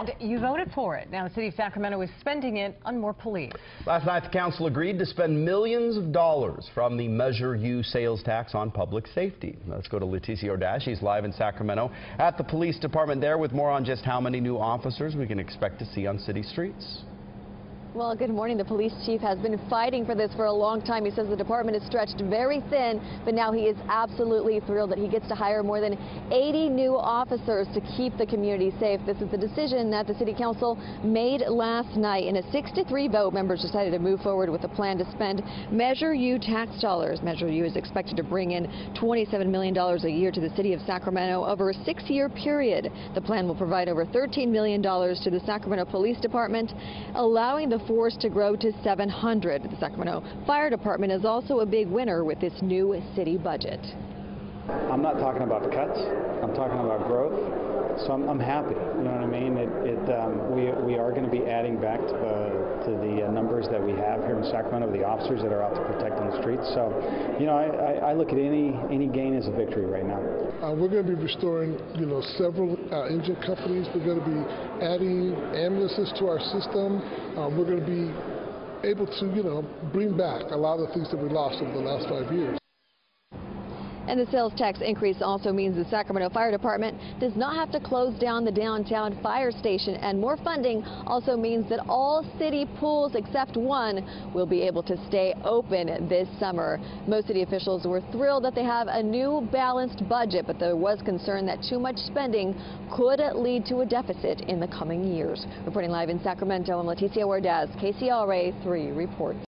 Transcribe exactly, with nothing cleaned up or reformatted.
And you voted for it. Now the City of Sacramento is spending it on more police. Last night, the council agreed to spend millions of dollars from the Measure U sales tax on public safety. Let's go to Leticia Ordaz. She's live in Sacramento at the police department there with more on just how many new officers we can expect to see on city streets. Well, good morning. The police chief has been fighting for this for a long time. He says the department is stretched very thin, but now he is absolutely thrilled that he gets to hire more than eighty new officers to keep the community safe. This is the decision that the city council made last night. In a six to three vote, members decided to move forward with a plan to spend Measure U tax dollars. Measure U is expected to bring in twenty-seven million dollars a year to the city of Sacramento over a six-year period. The plan will provide over thirteen million dollars to the Sacramento Police Department, allowing the force to grow to seven hundred. The Sacramento Fire Department is also a big winner with this new city budget. I'm not talking about cuts. I'm talking about growth. So I'm, I'm happy. You know what I mean? It, it, um, we, we are going to be adding back to the, to the uh, numbers that we have here in Sacramento, the officers that are out to protect on the streets. So, you know, I, I, I look at any any gain as a victory right now. Uh, we're going to be restoring, you know, several uh, engine companies. We're going to be adding ambulances to our system. Uh, we're going to be able to, you know, bring back a lot of the things that we lost over the last five years. And the sales tax increase also means the Sacramento Fire Department does not have to close down the downtown fire station. And more funding also means that all city pools except one will be able to stay open this summer. Most city officials were thrilled that they have a new balanced budget, but there was concern that too much spending could lead to a deficit in the coming years. Reporting live in Sacramento, I'm Leticia Ordaz, K C R A three reports.